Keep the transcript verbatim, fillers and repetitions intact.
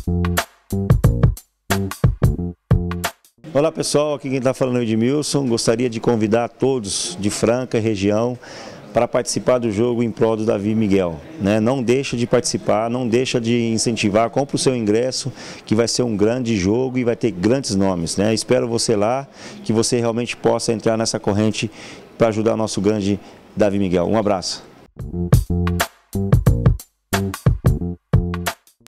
Olá pessoal, aqui quem está falando é o Edmilson. Gostaria de convidar todos de Franca e região para participar do jogo em prol do Davi Miguel. Né? Não deixa de participar, não deixa de incentivar, compre o seu ingresso, que vai ser um grande jogo e vai ter grandes nomes. Né? Espero você lá, que você realmente possa entrar nessa corrente para ajudar o nosso grande Davi Miguel. Um abraço.